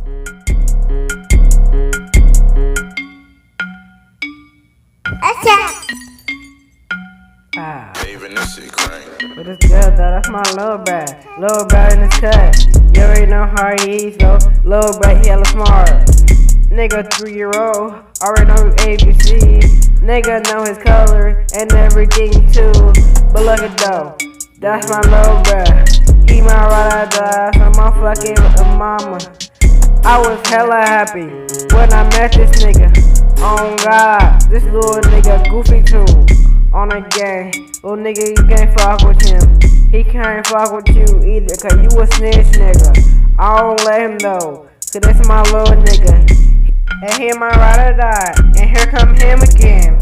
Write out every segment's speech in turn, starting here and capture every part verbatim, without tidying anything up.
Ah. But it's good though, that's my little bro. Little bro in his cut. You already know how he is though. Little bro, he hella smart. Nigga three year old, already know his A B C. Nigga know his color and everything too. But look at though, that's my little bro. He my ride or die, so my fucking mama. I was hella happy when I met this nigga. Oh God, this little nigga goofy too. On a gang, little nigga, you can't fuck with him. He can't fuck with you either, cause you a snitch nigga. I don't let him know, cause that's my little nigga. And he my ride or die, and here come him again.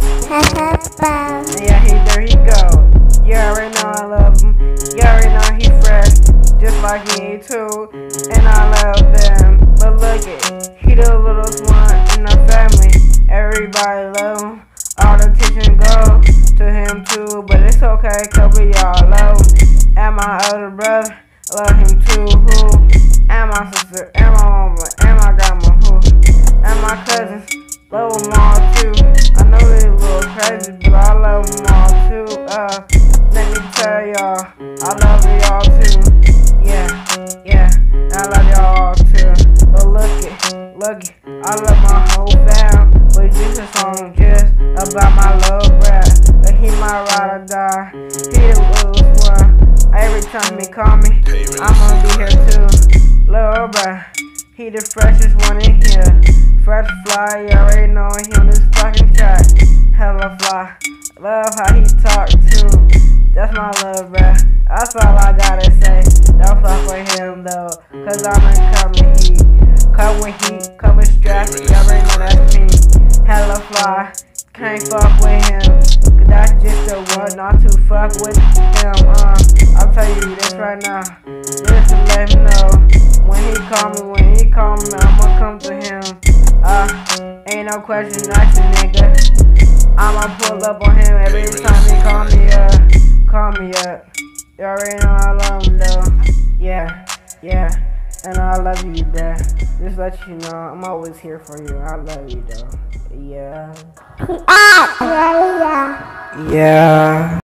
And yeah, he there he go. You already know I love him. You already know he fresh, just like me too. And I love them. But look it, he the little one in the family. Everybody love him. All the attention go to him too, but it's okay, cause we all love him. And my other brother, love him too, who? And my sister, and my mama, and my grandma, who? And my cousins, love them all too. I know they a little crazy, but I love them all too. Uh, let me tell y'all, I love y'all too. Yeah, yeah, I love y'all all too. But look it, look it, I love my whole fam. But this a song just about my little brat. But he my ride or die. He the little one. Every time he call me, I'm gonna be here too. Little brat, he the freshest one in here. Fresh fly, you already know he on this fucking track. Hella fly, love how he talk too. That's my little brat. That's all I gotta say. Don't fuck with him though, cause I'm in coming heat. Come with heat, come with strap, you already know that's me. Hella fly, can't fuck with him, cause that's just the one not to fuck with him. Uh, I'll tell you this right now, just to let him know. When he call me, when he call me, I'ma come to him. Uh, ain't no question, that's a nigga. I'ma pull up on him every time he call me up, call me up. You already know I love him though. Yeah, yeah, and I love you, bruh. Just let you know, I'm always here for you. I love you though. Yeah. Yeah.